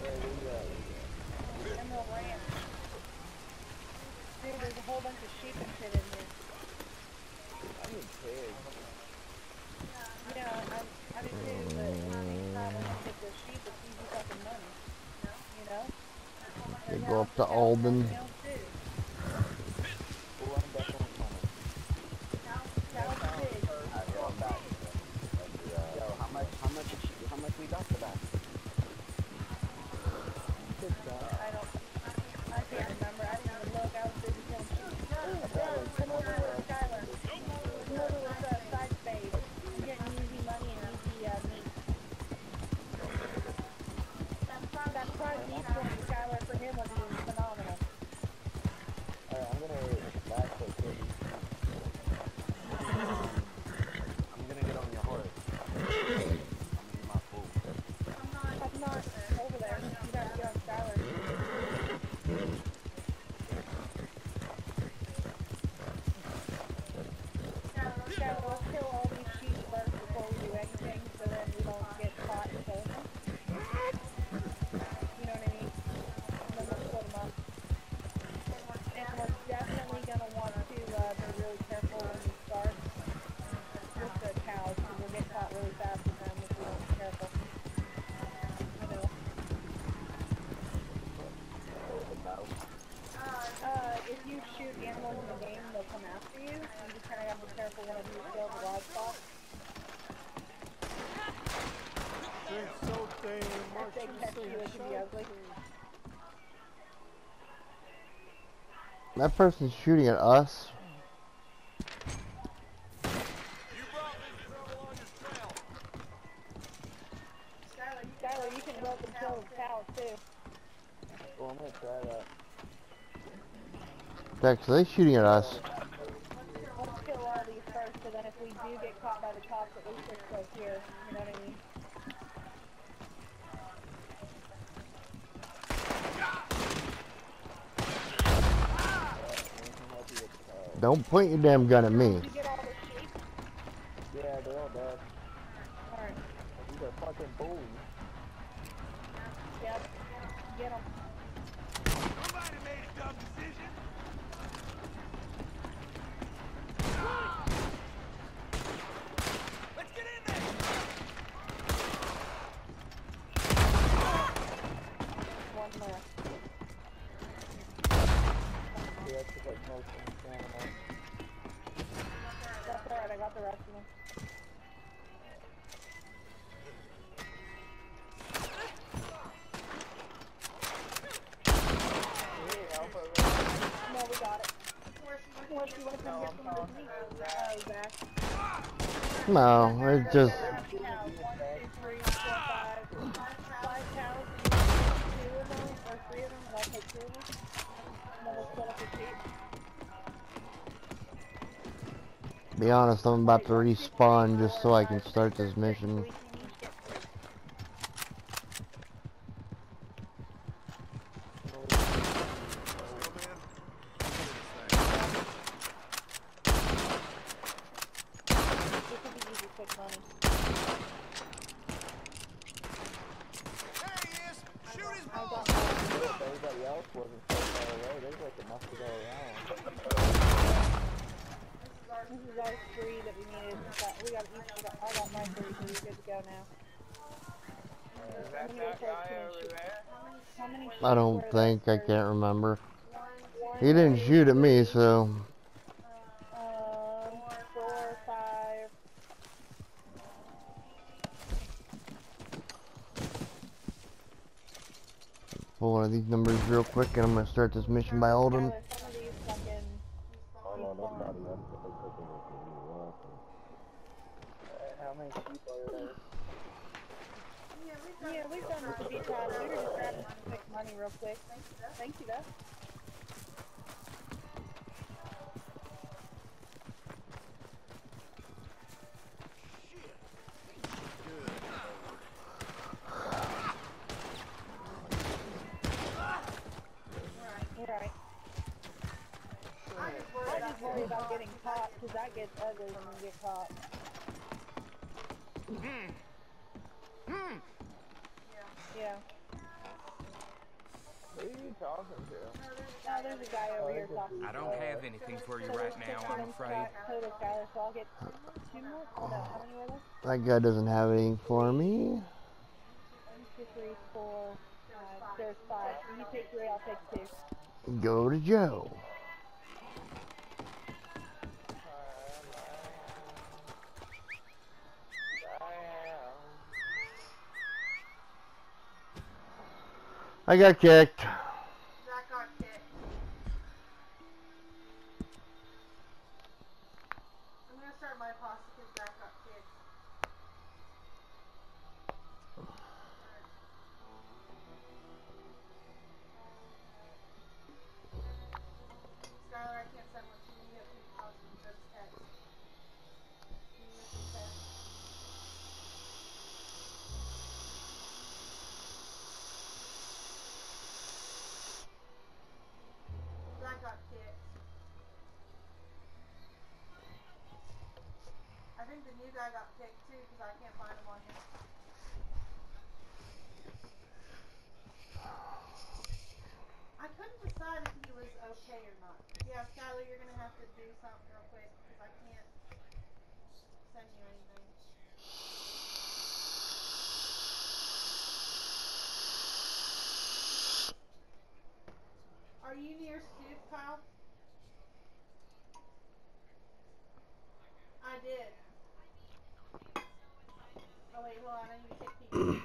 Emerald Ranch. Dude, there's a whole bunch of sheep and shit in here. I need pigs. Yeah, I do too, but anytime we're gonna get the sheep, it's easy fucking money. You know? They There's go a up bunch to of cows and Alden. everything else too. Well, I'm definitely coming. Cows and pigs. Alright, yo, I'm back. Yo, how much we got for that? I can't remember. I didn't even look. I was busy killing sheep. Ooh, run! Come over with Skylar. Come over with side spade. I'm getting easy money and easy meat. That fried meat from Skylar for him was phenomenal. Alright, I'm gonna back the pig. I'm gonna get on your horse. I'm gonna eat my food. I'm not over there. You gotta get on Skylar. Skylar, let's kill all these sheep first before we do anything, so then we don't get caught and killing them. You know what I mean? And then we'll split them up. And we're definitely gonna want to be really careful when we start with the cows, because we'll get caught really fast with them if we don't be careful. You know. If you shoot animals in the game, they'll come after you. You just kind of have to be careful whenever you kill the livestock. If they catch you, it can be ugly. That person's shooting at us. Skylar, you can rope and kill the cows too. Well, I'm gonna try that. Actually, they shooting at us. Let's kill all these first, so then if we do get caught by the cops, at least they're still here. You know what I mean? Don't point your damn gun at me. Did you get all the sheep? Yeah, they're all dead. Alright. These are fucking bullies. Yep. Get them. Somebody made a dumb decision. Let's get in there. One left. Yeah, that's just like most of the animals. That's alright, I got the rest of them. No, we got it. Unless you want to come get some of this meat. Oh, Zach. No, it's just How many cows? 1, 2, 3, 4, 5. 5 cows. And you take 2 of them, or 3 of them, and I'll take 2 of them. And then we'll split up the sheep. be honest, I'm about to respawn just so I can start this mission. Everybody else wasn't so far away. There's like enough to go around. This is our 3 that we needed. We got each. I got my 3, so we're good to go now. Is that that guy over there? How many I don't think, I can't remember. He didn't shoot at me, so 4, 5. pull one of these numbers real quick and I'm gonna start this mission by Alden. Some of these fucking. Oh no, nobody else. How many sheep are there? Yeah, we've done this a few times. We were just grabbing some quick money real quick. Thank you, though. Right. I just worry about getting caught, because that gets ugly when you get caught. Yeah. talking to? Oh, there's a guy over here talking. I don't have anything for you right now, I'm afraid. Total, Skylar, so I'll get 2 more. Oh no, how many were there? That guy doesn't have anything for me. 1, 2, 3, 4, 5. There's 5. You take 3, I'll take 2. Go to Joe. I got kicked. Zach got kicked. I'm gonna start my posse because Zach got kicked. Skylar, I can't send one to you. You have to posse. Just text. Can you message text? Zach got kicked. I think the new guy got kicked too because I can't find him on here. I couldn't decide if he was okay or not. Yeah, Skylar, you're gonna have to do something real quick because I can't send you anything. Are you near Stoop, Kyle? I did. Oh wait, hold on, I need to take pictures.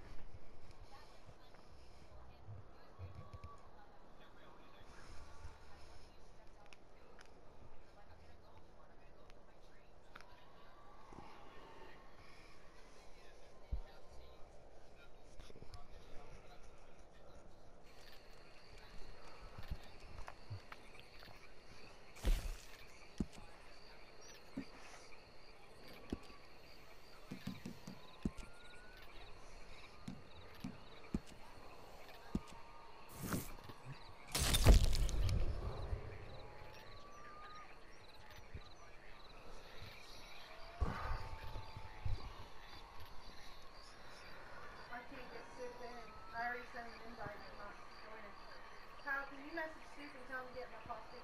I can't get Stoop in. I already sent an invite, he's not joining. Kyle, can you message Stoop and tell him to get my posse?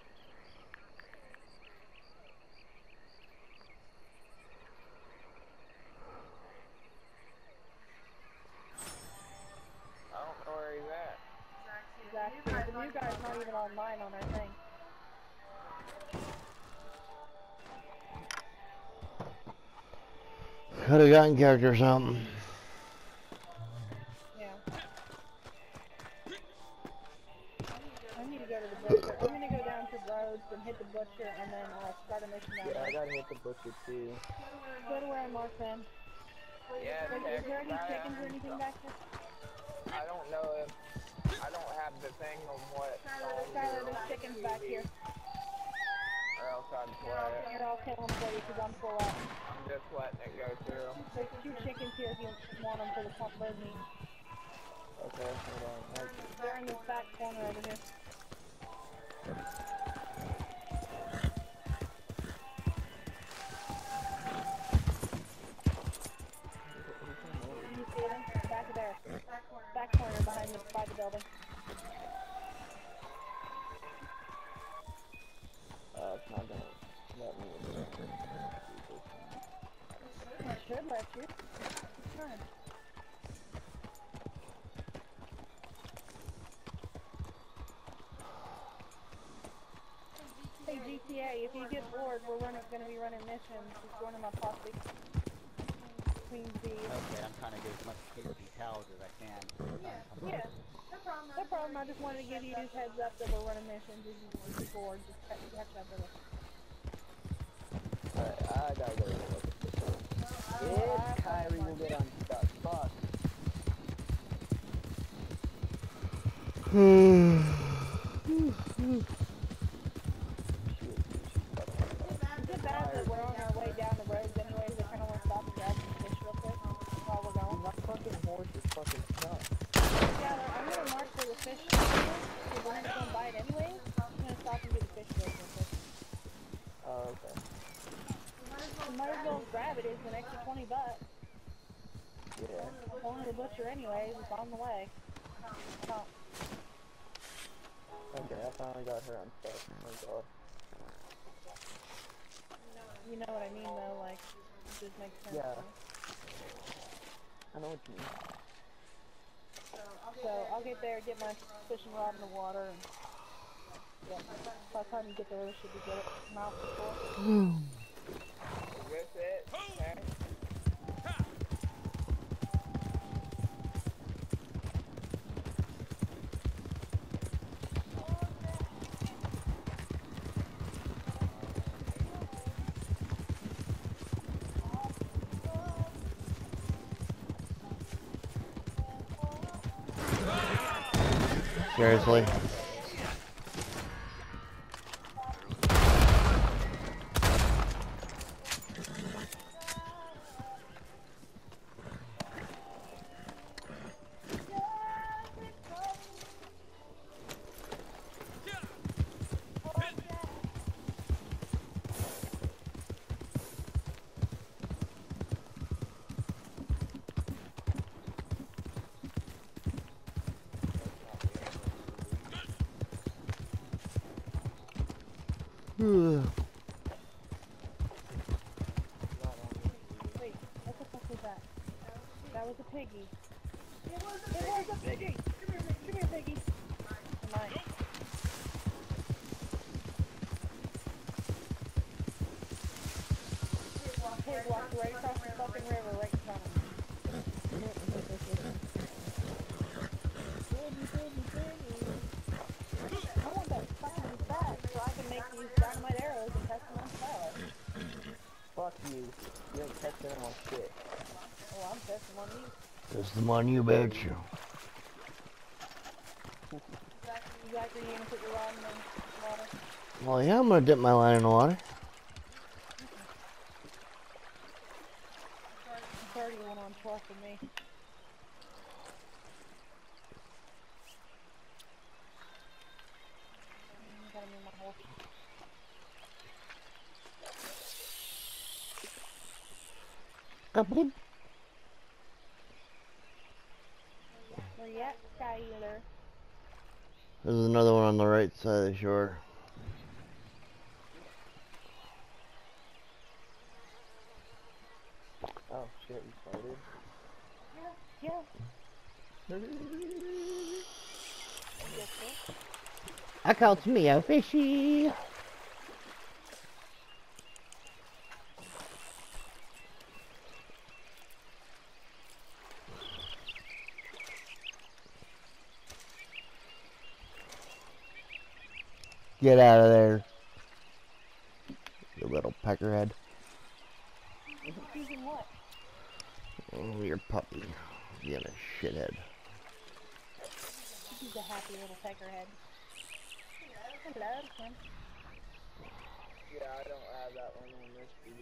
I don't know where he's at. Zach's here. The new guy's not even online on our thing. Could have gotten character or something. Yeah. I need to go to the butcher. I'm gonna go down to Rhodes and hit the butcher and then start a mission down Yeah, I there. gotta hit the butcher too. Go to where I marked them. Yeah, Is there any chickens or anything back there? I don't know if I don't have the thing on what Skylar, there's chickens back here. or else I'd play it. Here, I'll kill them for you because I'm full up. I'm just letting it go through. There's 2 chickens here if you want them for the pump bird meat. Okay, hold on. They're in this back corner over here. You see them? Back there. Back corner behind by the building. It's not gonna let me. It should let you. It's fine. Hey GTA, if you get bored, we're gonna be running missions. Just join my posse. Queen B. Okay, I'm trying to get as much tasty towels as I can. Yeah. No problem. I just wanted to give you this heads up that we're running missions. If you get bored, just catch up with us. Alright, I gotta go look at this. If Kyrie will get unstuck. Fuck. Is it bad that we're on our way down the roads anyways? I kind of want to stop and grab some fish real quick while we're going. My fucking horse is fucking stuck. Yeah, I'm going to mark for the fish because we're going to go and buy it anyways. I'm going to stop and get the fish real quick. Oh, okay. You might as well grab it. It's an extra 20 bucks. Yeah. I'm going to the butcher anyways. It's on the way. Oh. Okay, I finally got her unstuck. Thank God. You know what I mean, though, like, it just makes sense. Yeah. I know what you mean. So I'll get there, get my fishing rod in the water, and yeah, by the time you get there, we should be good at mouth before. Is this it? Okay. Seriously. Wait, what the fuck was that? That was a piggy. It was a piggy! Come here, piggy! Mine. Pig walked right across the fucking river right in front of me. I want that fucking back so I can make these dynamite arrows and test them on fire. Fuck you. You ain't testing them on shit. Oh, I'm testing on these. That's the money you bet you. Exactly, you're gonna put your rod in the water. Well, yeah, I'm gonna dip my line in the water. It's already went on tour for me. Gotta move my horse. Kaboom. Where you at, Skyler? There's another one on the right side of the shore. Oh shit, you started? Yeah. I called me a fishy. Get out of there, you little peckerhead. Using what? Oh, your puppy. Being a shithead. He's a happy little peckerhead. Hello, Kim. Yeah, I don't have that one on this TV.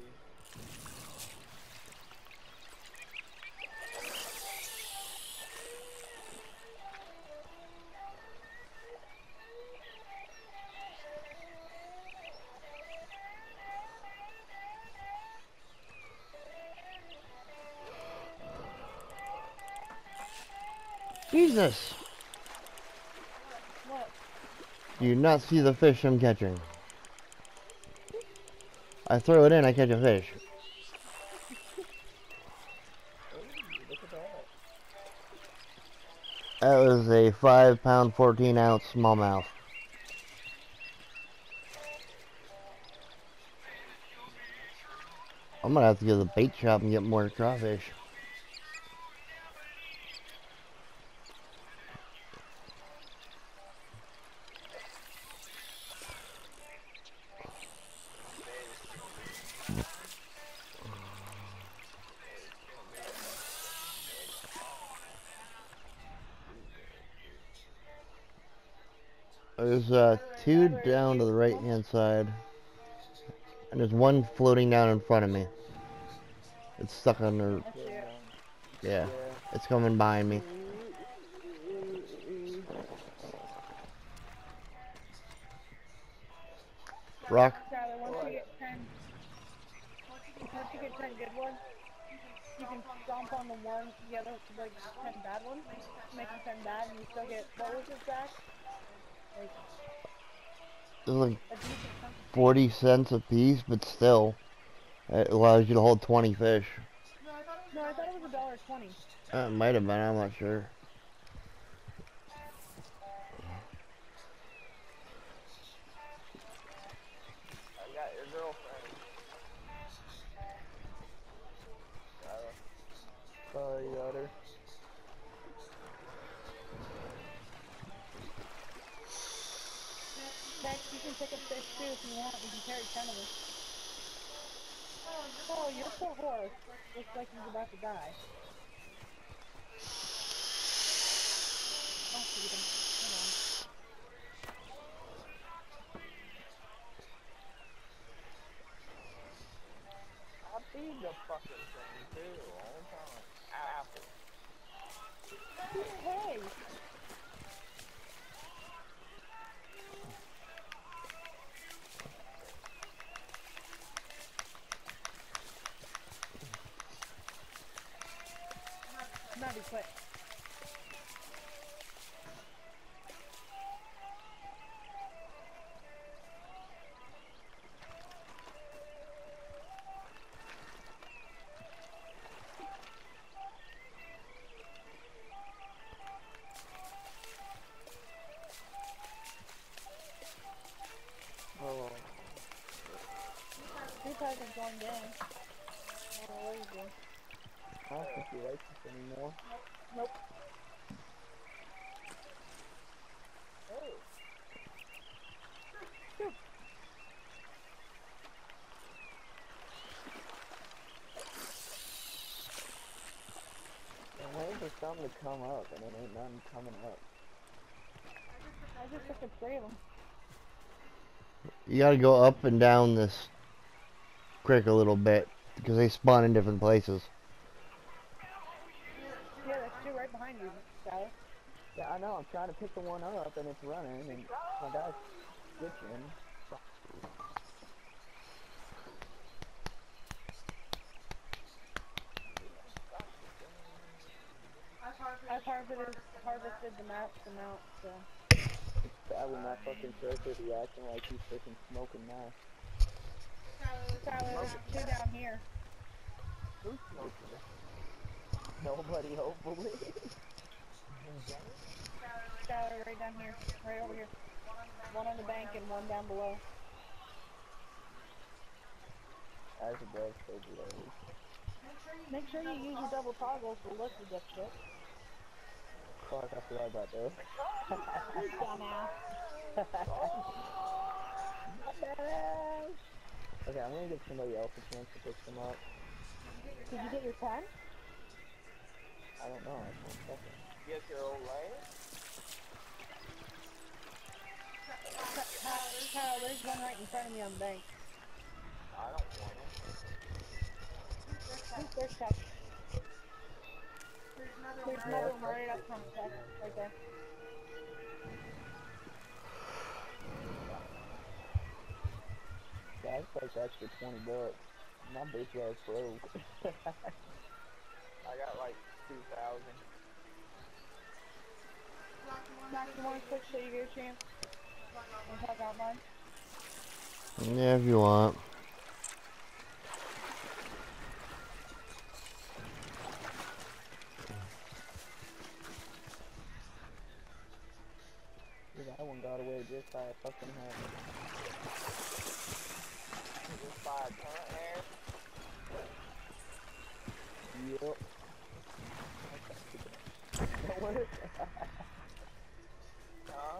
Jesus! What? Do you not see the fish I'm catching? I throw it in, I catch a fish. Look at that. That was a 5-pound, 14-ounce smallmouth. I'm gonna have to go to the bait shop and get more crawfish. There's two down to the right hand side, and there's one floating down in front of me. It's stuck on the, That's it. yeah, it's coming behind me. Rock. Skyler, once you get 10 good ones, you can stomp on the other, like, 10 bad ones, make them 10 bad, and you still get, what was it, Zach? They're like A decent chunk of 40 cents a piece, but still, it allows you to hold 20 fish. No, I thought it was $1.20. It might have been, I'm not sure. I got your girlfriend. Sorry, got her. Max, you can pick up fish too if you want. We can carry 10 of them. Oh, your poor horse. Looks like he's about to die. Oh, feed him. Come on. I feed the fucking thing too all the time. Apple. Hey! Not be quick. Oh, This hasn't gone down. Oh, there you go. I don't think he likes us anymore. Nope. I'm waiting for something to come up, and it ain't nothing coming up. I just took a tray of them. You gotta go up and down this creek a little bit, because they spawn in different places. Yeah, there's two right behind you, Sally. Yeah, I know, I'm trying to pick the one up, and it's running, and my guy's switching. I've harvested the amount, so. Bad when that fucking character be acting like he's freaking smoking meth. Tyler, there's two down here. Who's smoking it? Nobody, hopefully. Tyler, right down here. Right over here. One on the bank and one down below. As it does, so below. Make sure you use your double toggle for look to get shit. Fuck, I forgot about those. Dumbass. Okay, I'm gonna give somebody else a chance to pick them up. Did you get your pen? I don't know, it's 1 second. Get your old lady. Tyler, there's one right in front of me on the bank. I don't want it. There's Chuck. There's another one right up front, Chuck. Right there. Yeah, it's like extra $20. My bitch ass broke. I got like 2,000. Max, you want to switch so you get a chance? Want to talk out mine? Yeah, if you want. That one got away just by a fucking head. Just buy a current hair. Yup. That work? Huh?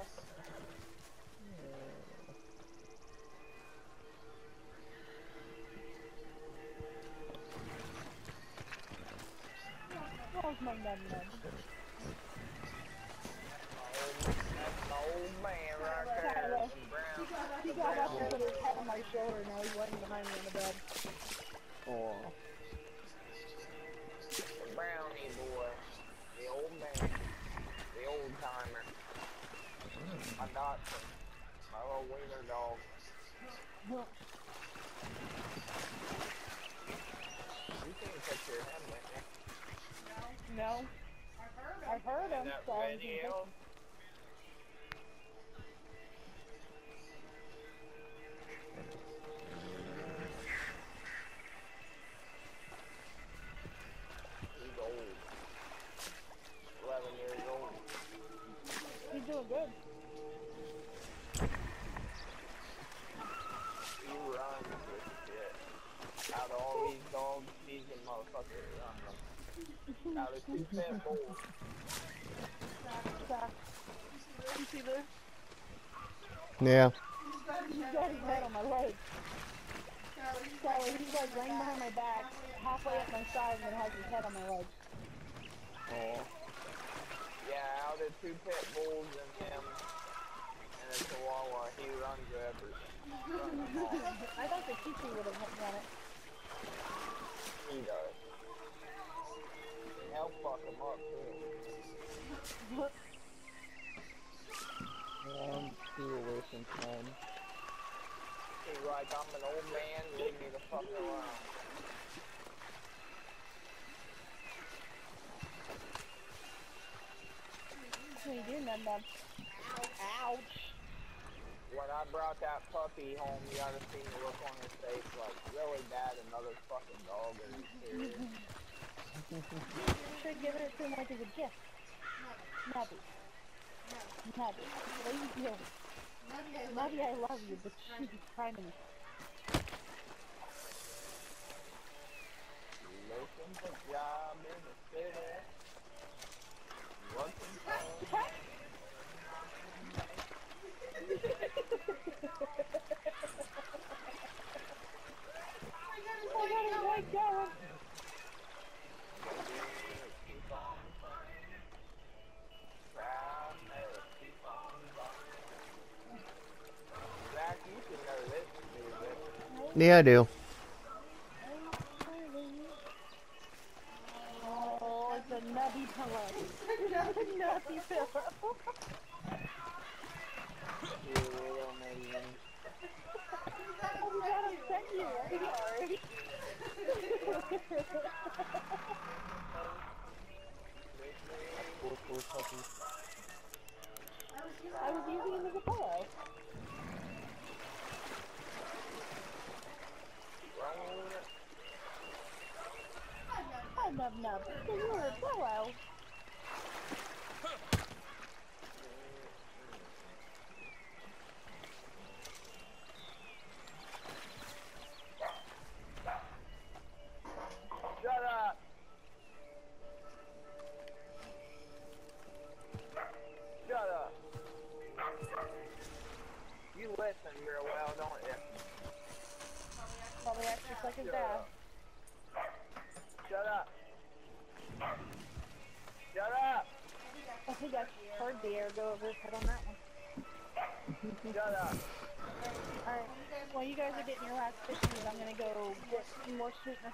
How's my num num? That's my old man right there. Tyler, Some brown. he got up and put his head on my shoulder, now he's laying behind me in the bed. Oh. The brownie boy. The old man. The old timer. My doctor. My little wiener dog. You can't touch your head with me. No. I've heard him, That so I was video. doing good. You run this shit. Out of all these dogs, these are motherfuckers run them. Out of 2 pit bulls. Zach, you see this? Yeah. He's got his head on my leg. Charlie, he's like laying behind my back, halfway up my side, and then has his head on my leg. Oh. Yeah, out of 2 pit bulls and him and a chihuahua, he runs everything. I thought the Kiki would have done it. He does. And he'll fuck him up too. I'm too away from time. He's like, I'm an old man, leave me the fuck alone. What are you doing, Num Num? Ouch. When I brought that puppy home, you oughta seen the look on his face, like, really bad, another fucking dog, are you serious? You should have given it to him like as a gift. Nubby. Nubby. What are you doing? Nubby, I love you, but she's trying to me. Looking for job in the city. Looking for... I got his leg going. Zach, you should know this music. Yeah, I do. Oh, it's a nubby pillow. It's a nubby pillow. You little minion. Oh, we got him sent you. I'm sorry. Cool puppy. I was using him as a pillow. Oh, Nub Nub. So you were a pillow. Shut up! Shut up! You listen real well, don't you? Probably acts just like his dad. Shut up! Shut up! I think I heard the air go over his head on that one. Shut up! Alright, while you guys are getting your last fishies, I'm gonna go get some more sweetener.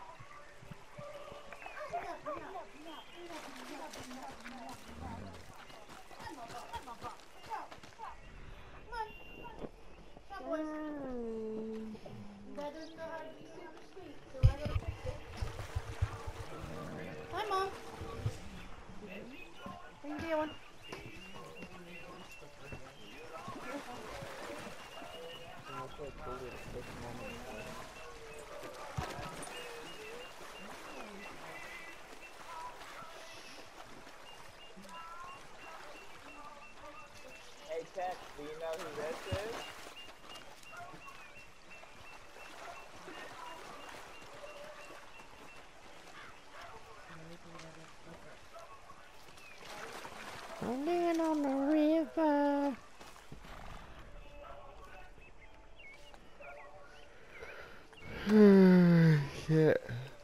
Hi, Mom. What are you doing? Hey, Tex, do you know who this is? Rolling on the river. Shit.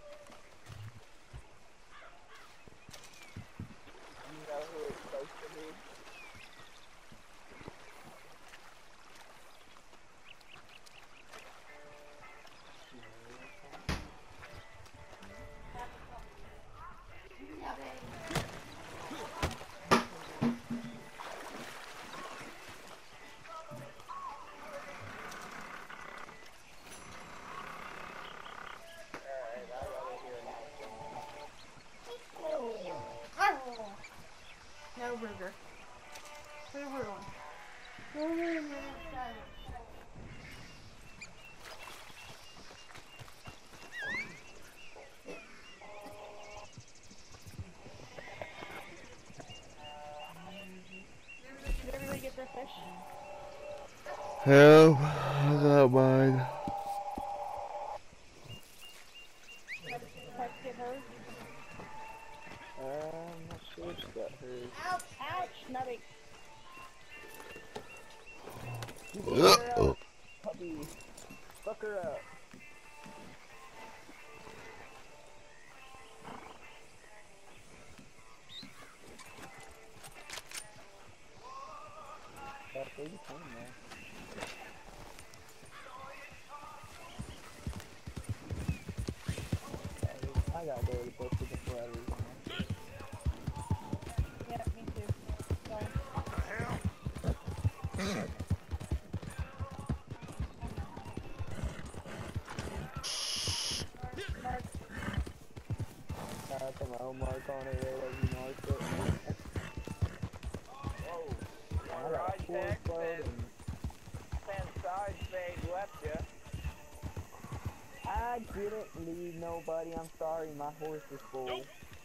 You know who it's supposed to be? Alright, I gotta hear that. No burger. Put a hurt on. Did everybody fish? Hell, I got mine. Pets get hurt? I'm not sure she got hers. Ouch! Nutty. Oh. Puppy, fuck her up. Got 30 points now. I gotta go to the book with the flatters. Yeah, me too. Go. Mark. I put my own mark on it right as you marked it. Whoa. I got a full explode and Send side fade left ya. I didn't leave nobody. I'm sorry, my horse is full.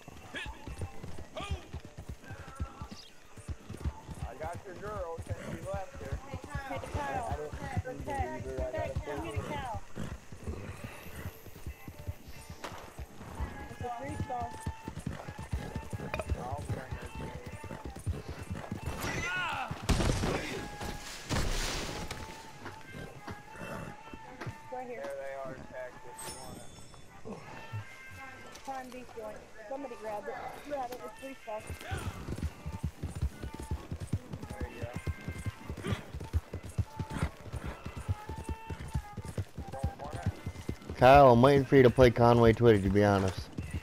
I got your girl since you left her. Hey, Kyle. I didn't leave Protect. her. I got a Protect. full Come get a cow. It's a 3-star. I'll bring her to you. Right here. There they are, Tex, if you want it. Prime beef joint. Somebody grabbed it. Grab it. It's 3-star. There you go. Don't want it? Kyle, I'm waiting for you to play Conway Twitty, to be honest.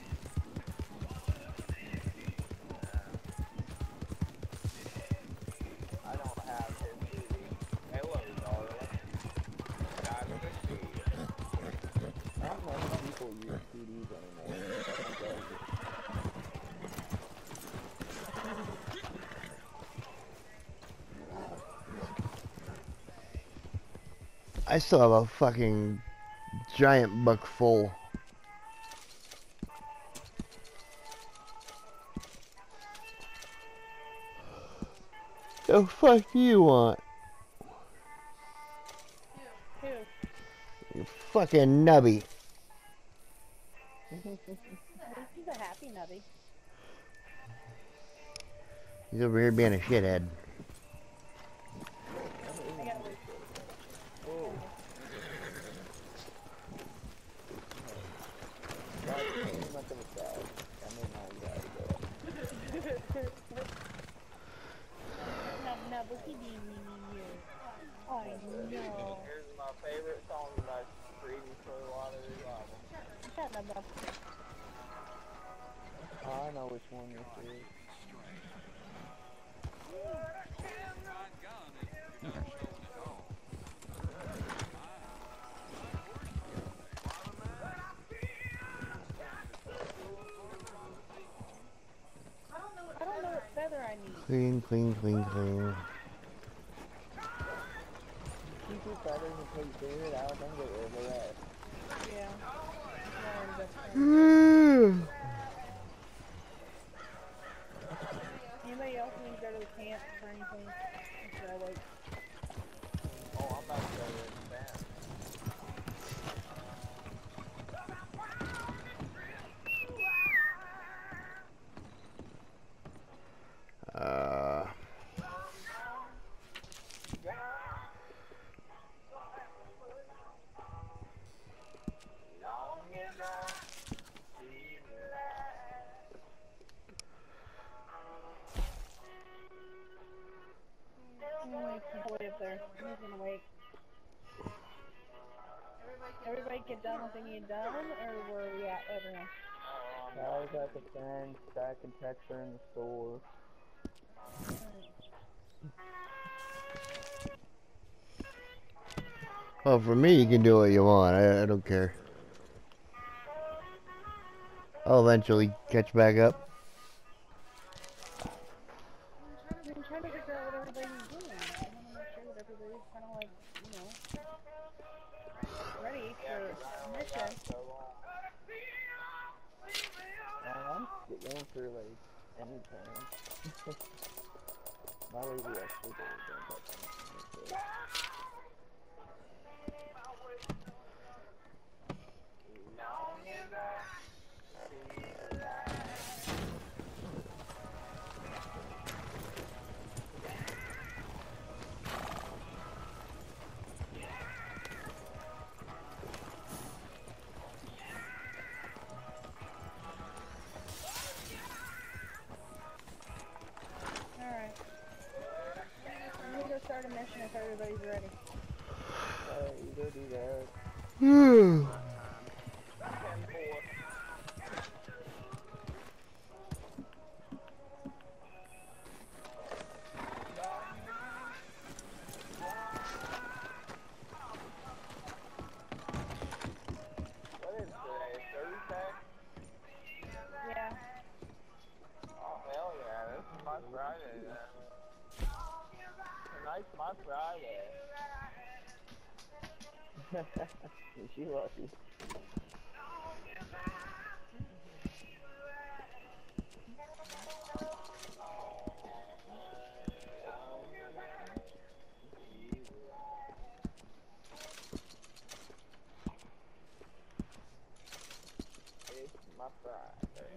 I don't have his CD. Hello, darling. Got the CD. I don't know how people use CDs anymore. That's crazy. I still have a fucking giant buck full. The fuck do you want? Who? You fucking nubby. He's a happy nutty. He's over here being a shithead. I got it. That's too much of a crowd. I mean, I gotta go. No, but he being me. I know. Here's my favorite song by Creedy Clearwater Revival. Shut up. Oh, I know which one this is. I don't know what feather I need. Clean, clean, clean, clean. Keep your feathers until you figure it out, then get rid of the rest. Yeah. Anybody else need to go to the camp for anything? Should I wait? Oh, I'm about to go to the band. Wait up there. I'm just gonna wait. Everybody get done with what they need done, or where are we at, everyone? I was at the fence, back in Texas in the store. Well, for me, you can do what you want. I don't care. I'll eventually catch back up. I'm trying to figure out what everybody's doing. I want to make sure that everybody's kind of like, you know, ready for mission. I'm going for like anything. My lazy ass sleepers don't touch anything. Alright. I'm gonna go start a mission if everybody's ready. You go do that. What is today? Thursday? Yeah. Oh, hell yeah. This is my Friday then. Tonight's my Friday. She lucky. It's my Friday.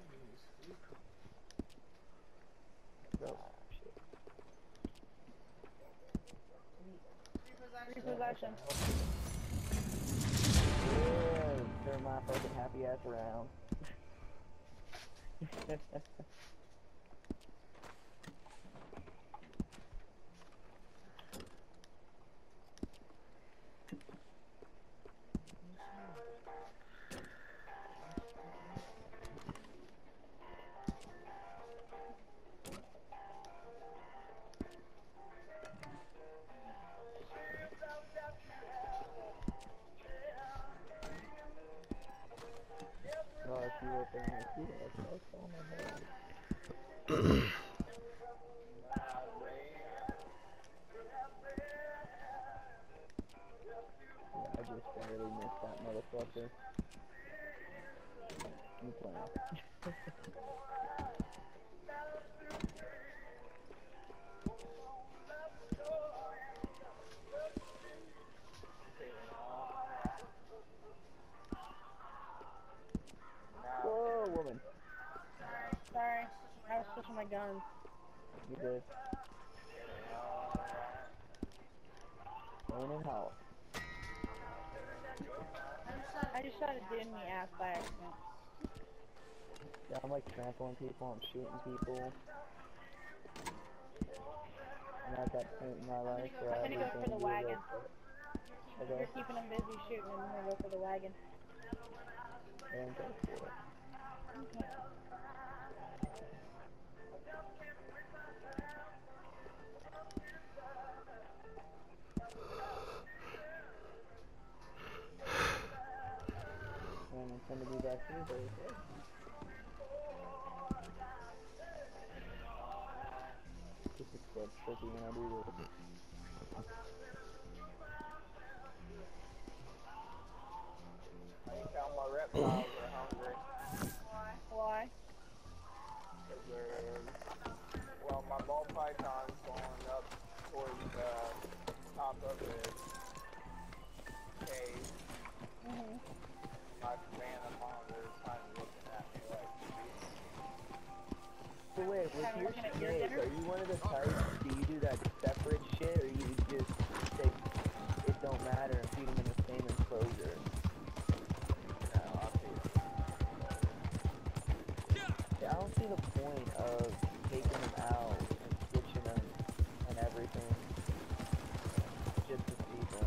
Oh, shit. Repossession. Yeah, turn my fucking happy ass around. Oh, she was there and she was on my head. Yeah, I just barely missed that motherfucker. I'm playing. Whoa, woman. Sorry. I was switching my guns. You good? Rain and house. I just shot a dude in the ass by accident. Yeah, I'm like trampling people, I'm shooting people. I'm at that point in my life where I'm gonna go for the wagon. Okay, You're keeping them busy shooting, and I'm gonna go for the wagon. and go for it. Okay. And I'm gonna be back here, but okay. This is so tricky when I do this. I can tell my reptiles are hungry. Why? Well, my ball python's going up towards the top of the cave. My savannah monitor is kind of looking at me like, So wait, with Kinda your looking at your snake, dinner? are you one of the types, do you do that separate shit, or you just say it don't matter and feed them in the same enclosure? no, I'll see. Yeah, I don't see the point of taking them out and stitching them and everything just to feed them.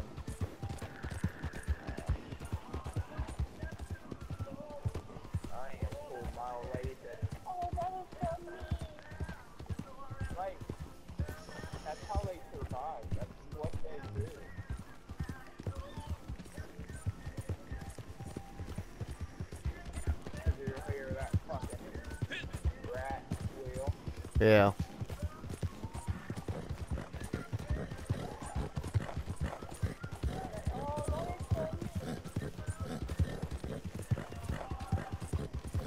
I am 4 miles later. Oh, that was so mean. Like, that's how they survive. That's what they do. Did you hear that fucking rat squeal? Yeah.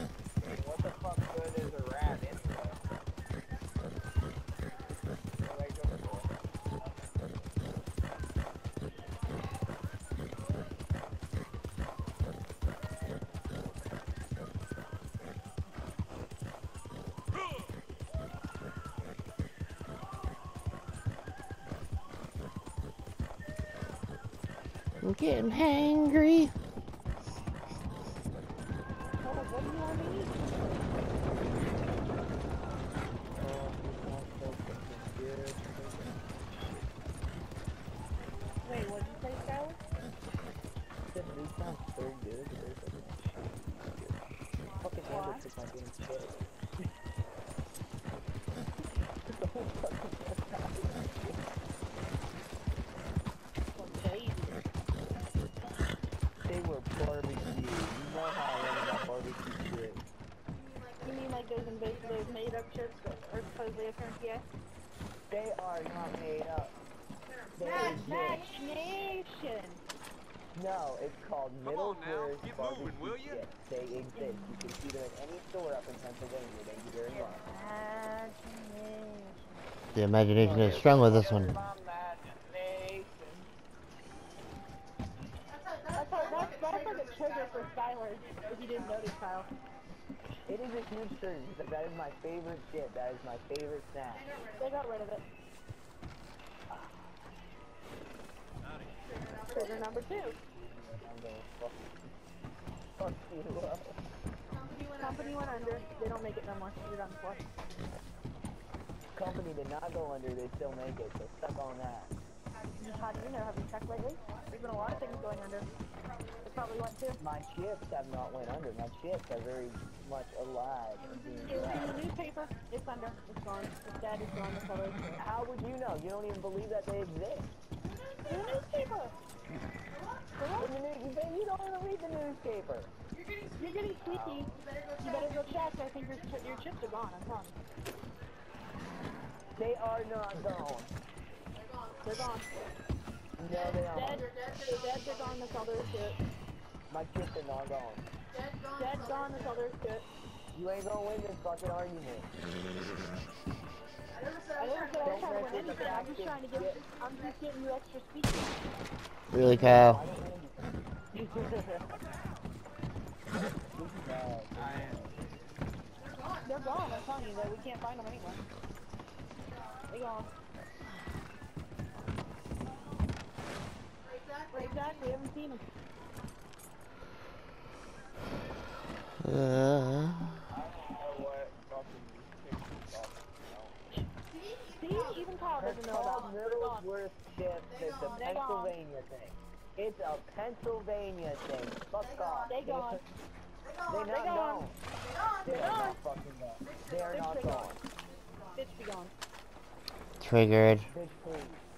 What the fuck good is a rat anyway? Are they I'm getting hangry. Oh, what do you want to eat? Wait, what did you say, Skylar? This food sounds so good, but there's like a fucking Amber What? took my damn steak. Well, baby. They were barbecue. You know how I love that barbecue shit. You mean like those made-up chips that are supposedly a turkey? They are not made up. They exist. Match Nation! No, it's called Come on now, Middlesbrough get barbecue moving, will ya? chips. They exist. You can see them at any store up in Pennsylvania. Thank you very much. Match Nation. The imagination is strong with this one. That's like a trigger for Skylar, if you didn't notice, Kyle. It is a huge trigger because that is my favorite chip. That is my favorite snack. They got rid of it. Trigger number 2. I'm gonna fuck you up. Company went under. They don't make it no more. You're done for. Company did not go under. They still make it. So stuck on that. How do you know? Have you checked lately? There's been a lot of things going under. It probably went too. My chips have not went under. My chips are very much alive and being It was in alive. the newspaper. It's under. It's gone. It's dead. It's gone. It's all over. How would you know? You don't even believe that they exist. In the newspaper. In the you don't even read the newspaper. You're getting sneaky. You better go check. I think your chips are gone. I'm telling you. They are not gone. They're gone. No, they aren't. Dead. They're dead. They're gone. That's all there is to it. My chips are not gone. Dead. Gone. That's all there is to it. You ain't gonna win this fucking argument. I never said I was trying to win anything. I'm just trying to get. I'm just getting you extra speakers. Really, Kyle? They're gone. I'm telling you that we can't find them anywhere. They're gone. Exactly. We haven't seen them. See, even Kyle doesn't know about them. They're gone. Middlesworth chips. It's a They're gone. Pennsylvania thing. It's a Pennsylvania thing. Fuck off. They gone. They're They're not gone. gone. They They're are gone. not fucking gone. They are not They're gone. gone. Bitch be gone. Triggered. Bitch, please.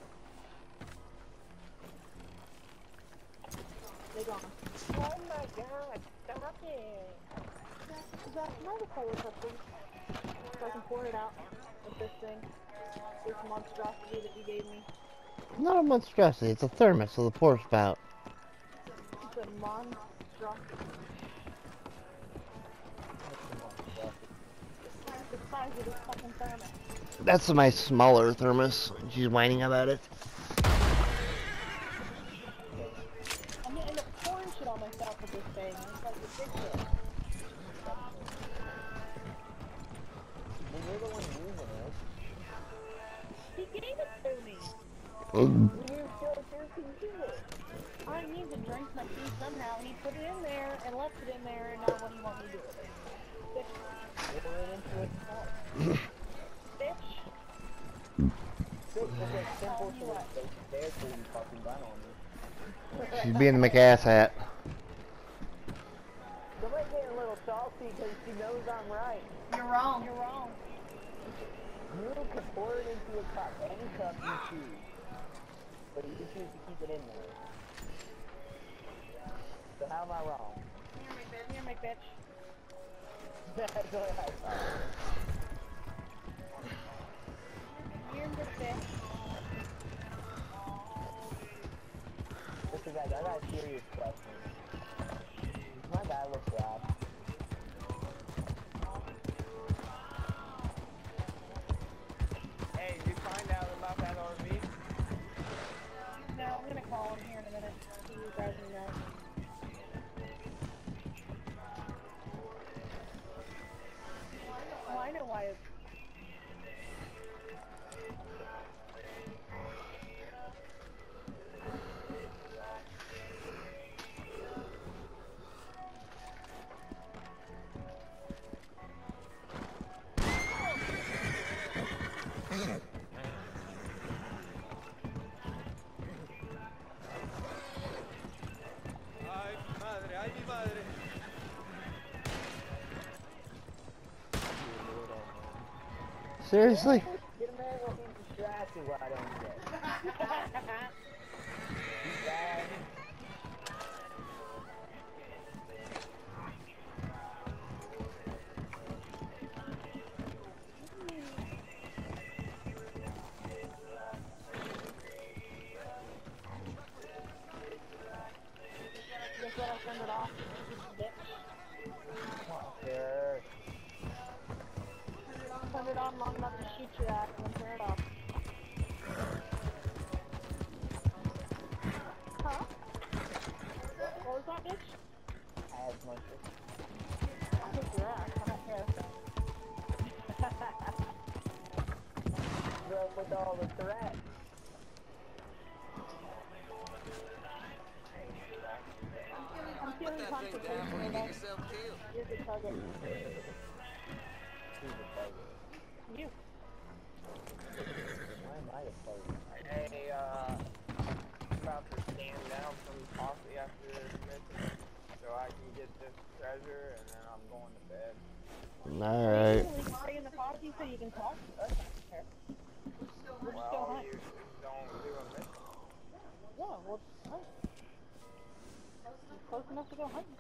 They're gone. Oh my god. Stop it. Zach, can I have a color cup, please? So I can pour it out with this thing. This monstrosity that you gave me. Not a monstrosity, it's a thermos with a pour spout. It's a monstrosity. The size of this fucking thermos. That's my smaller thermos. She's whining about it. I'm gonna end up pouring shit on myself with this thing. It's like ridiculous. Well, you're the one using it. He gave it to me. You still can use it. I need to drink my tea somehow. He put it in there and left it in there, and now what do you want me to do with it? Bitch. Pour it into a cup. Bitch. It's a simple solution. Therefore, you fucking gun on me. She's being the McAss hat. Somebody's getting a little salty because she knows I'm right. You're wrong. You're wrong. You can pour it into a cup, any cup you choose. But you choose to keep it in there. So how am I wrong? Here, my bitch. That's what I thought. Here, my bitch. Listen guys, I got a serious question. Does my guy look black? Hey, did you find out about that RV? No, I'm gonna call him here in a minute. See you guys know. Well, I know why it's... Seriously? Get him there while he's distracted, why don't you? He's bad. Guess what? I turned it off. Bitch. Sure. Turn it on long enough to shoot your ass and then turn it off. Huh? What was that, bitch? I have much. I'll kick your ass. I don't care. What's up with all the threats? I'm feeling confident. You're the target. Who's the target? You. Why am I the target? Hey, I'm about to stand down from coffee after this mission so I can get this treasure and then I'm going to bed. Alright. You can stay in the coffee so you can talk to us. I don't care. We'll just go Well, hunt. you don't do a mission. Yeah, well, hunt. It's close enough to go hunting.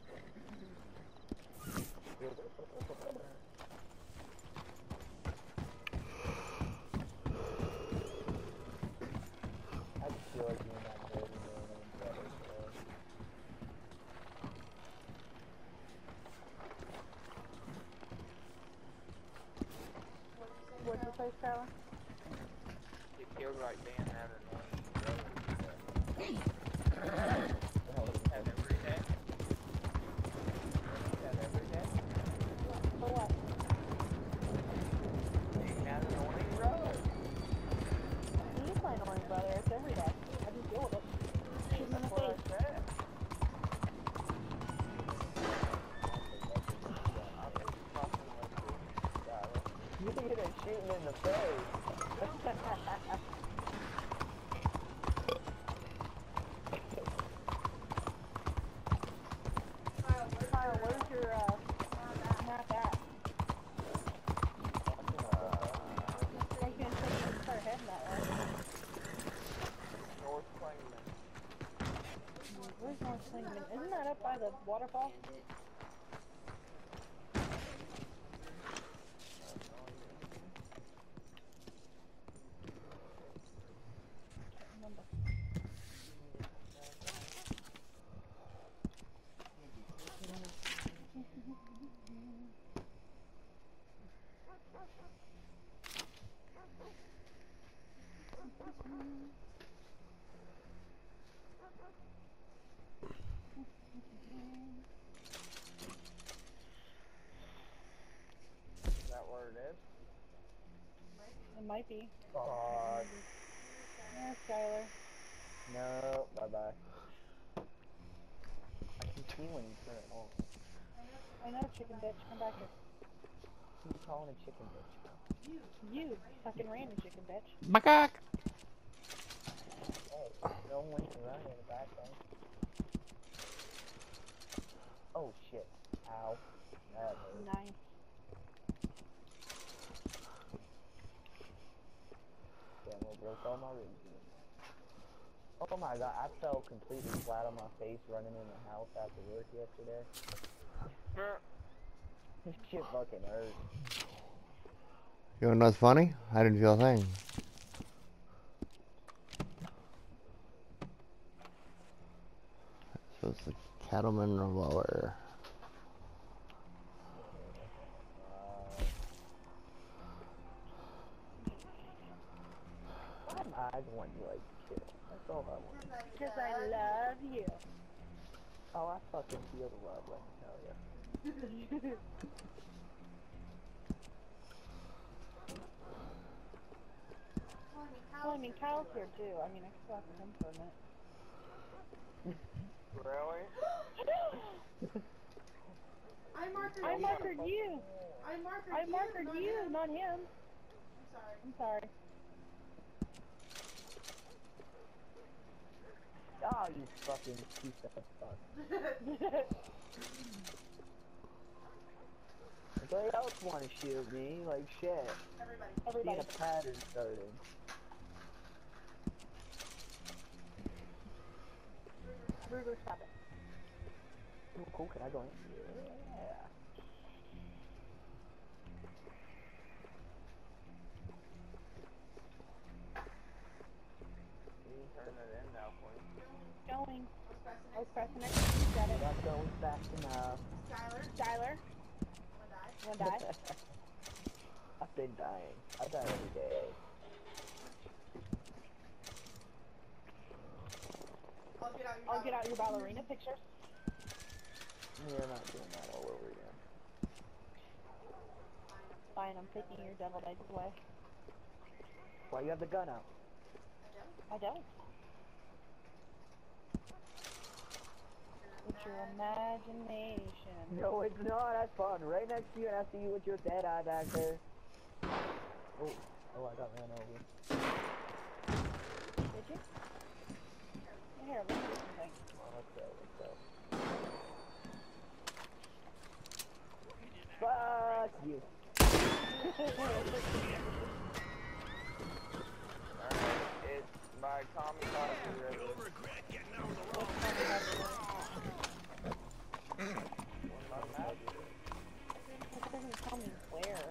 I just feel like you're not dirty man and better, so. What'd you say, Skylar? It feels like being that annoying. That every day. That every day. For what? Being that annoying brother. He is my annoying brother. It's every day. I just deal with it. Shoot him in the That's what I face. said. I'm just fucking with you, Skylar. You're gonna shoot him in the face. Kyle, where's your map at? I can't say you start heading that way. North Klingman. Where's North Klingman? Isn't that up by the waterfall? Remember. Is that where it is? It might be. God. Yeah, Skylar. No, bye-bye. I can see when you turn it on. I know, chicken bitch. Come back here. Who you calling a chicken bitch? You, fucking random chicken bitch. Macaque! Hey, no one can run in the background. Oh shit. Ow. That hurt. Nice. Damn, I broke all my ribs. Oh my god, I fell completely flat on my face running in the house after work yesterday. This shit fucking hurt. You know what's funny? I didn't feel a thing. So it's the Cattleman revolver. I just want you like to kill. That's all I want. Because I love you. Oh, I fucking feel the love, let me tell you. Well, I mean, Kyle's here too. I mean, I could talk to him for a minute. Really? I markered you. I markered you, not him. I'm sorry. Oh, you fucking piece of fuck. Everybody else want to shoot me, like shit. Everybody. Seeing a pattern starting. Ruger, stop it. Oh, cool, can I go in? Yeah. You turn it in now for me. Going. I was pressing it. You got it. Not going fast enough. Skylar. Wanna die? I've been dying. I die every day. I'll get out your ballerina pictures. We're not doing that all over again. Fine, I'm taking your devil eggs away. Why you have the gun out? I don't. It's your imagination. No, it's not. That's fun. Right next to you, and I see you with your dead eye back there. Oh, I got ran over. Did you? Here, let me do something. Oh, let's go. Fuck you. Alright, it's my kamikaze ready. That doesn't tell me where.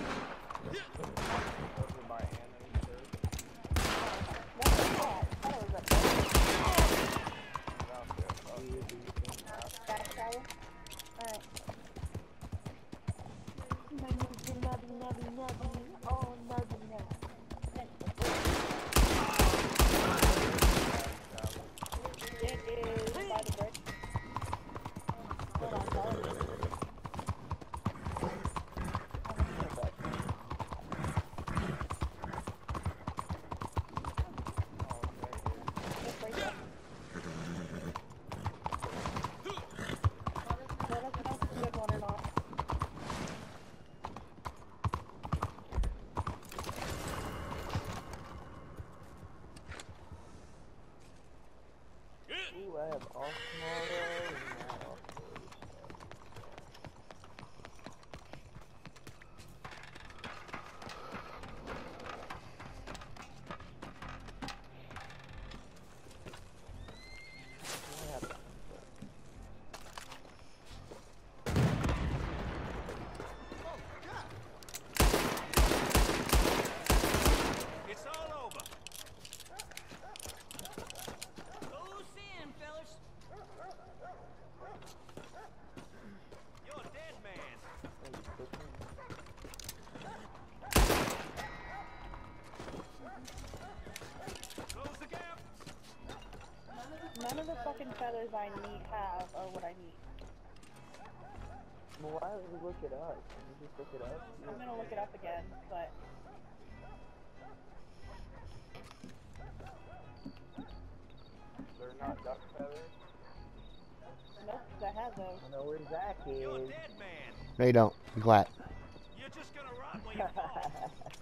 Over by Anna's church. What was that? I thought it was a back shower. Alright. Nubby. Oh, nubby. It is by the brick. Hold on, sorry. It's right there. Let us know if it's a good one or not. Ooh, I have off tomorrow. And not off Thursday. I have It's all over. Loose in, fellas. You're a dead man. Close the gap. None of the fucking feathers I need are what I need. Well, why don't you look it up? Can you just look it up? I'm gonna look it up again, but They're not duck feathers. nope, I have those. I know where Zach You're a is. dead man. No, you don't. Be quiet. You're just gonna rot when you fall.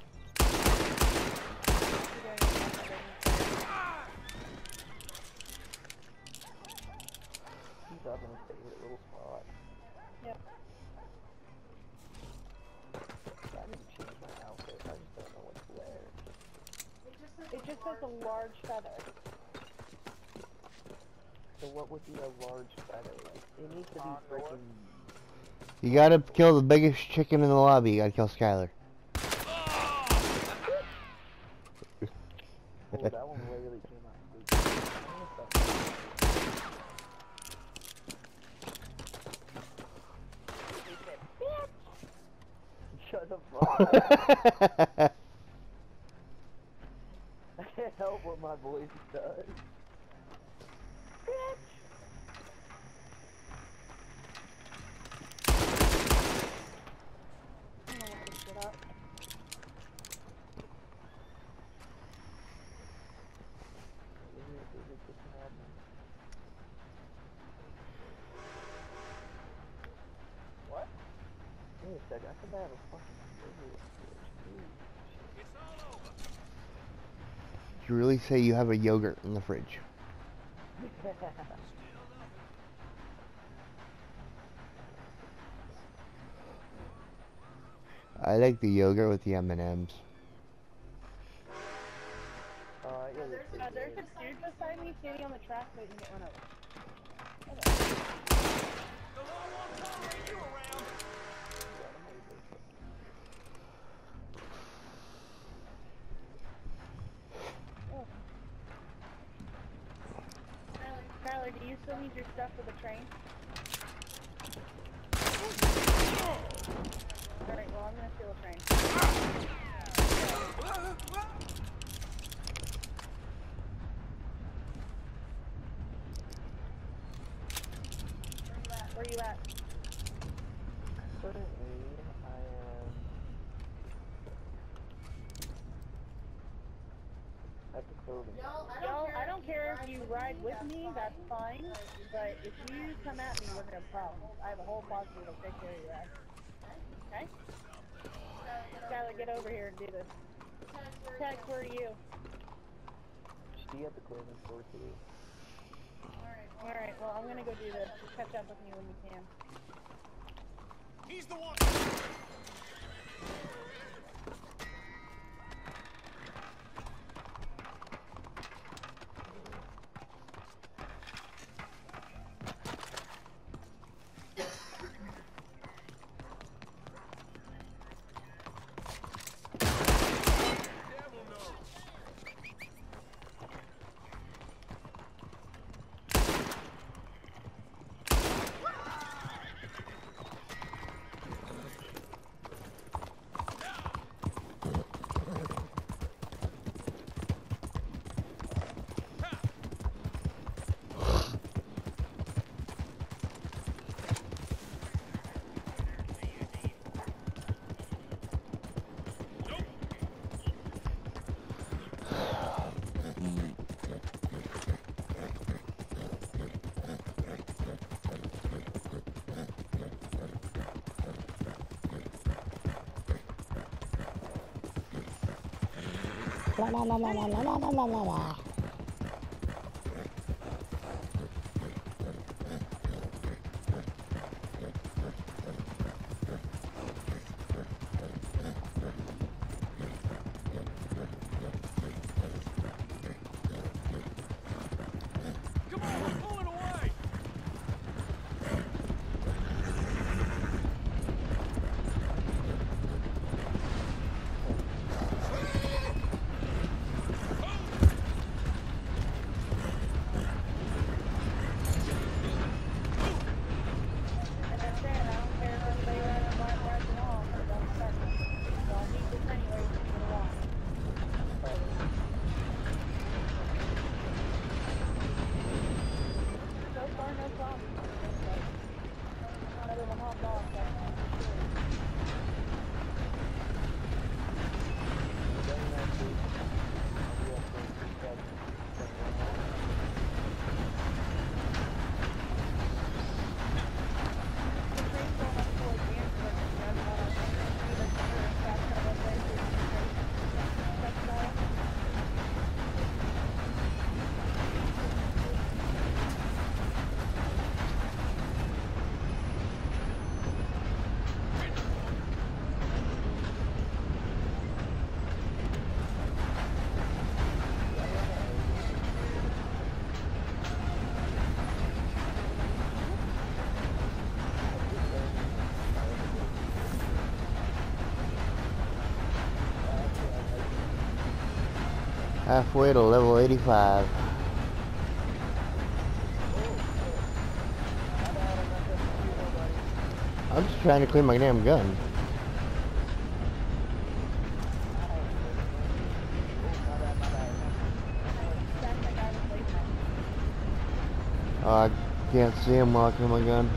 He's up in his favorite little spot. Yep. I didn't change my outfit. I just don't know what to wear. It just says a large feather. So what would be a large feather? Like, it needs to be freaking. You gotta kill the biggest chicken in the lobby. You gotta kill Skylar. Oh, that one literally came out. Shut the fuck. I can't help what my voice does. I'm gonna look this shit up. What? Wait a second, I think I have a fucking It's all over. Did you really say you have a yogurt in the fridge? I like the yogurt with the M&Ms. I got it. There's a dude beside me standing on the track waiting to get run over. The law won't tolerate you around. Tyler, do you still need your stuff for the train? Alright, well, I'm gonna steal a train. Where you at? Currently, I am at the clothing. Yo, I don't care if you ride with me, that's fine. But if you come at me, we're gonna have problems. I have a whole posse that'll take care of your ass. Okay? Skylar, get over here and do this. Tex, where are you? She at the clothing store too. Alright, well, I'm gonna go do this. Just catch up with me when you can. He's the one. Devil knows. Come on, we're pulling away. And that's it. I don't care if anybody rides along. Don't start me. So I need this anyway to get along. So far, no problem. Another one hot dog. Halfway to level 85. I'm just trying to clean my damn gun. Oh, I can't see him while I clean my gun.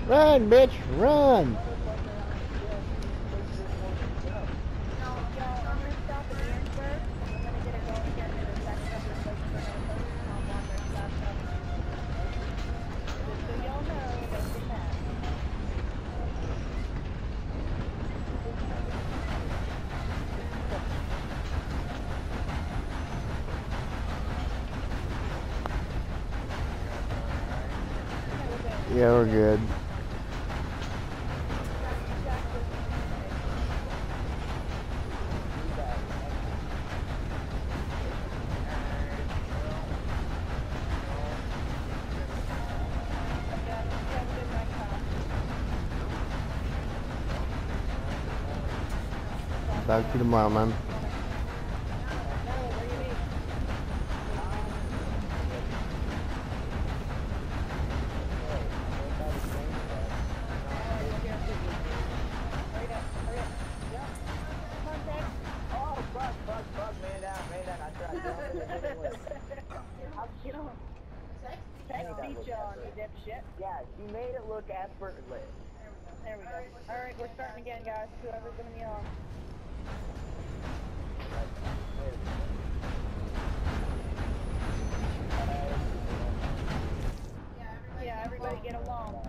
Run, bitch, run! Y'all, I'm gonna stop at the end first. I'm gonna get it going here in a second. Couple of places are gonna post on their stuff. Just so y'all know, don't be mad. Yeah, we're good. Talk to you tomorrow, man. Oh, fuck, man down. I tried jumping and didn't live. Text each on, you dipshit. Yeah, you made it look effortless. There we go. Alright, we're starting again, guys. Whoever's gonna be on. Yeah, everybody get along.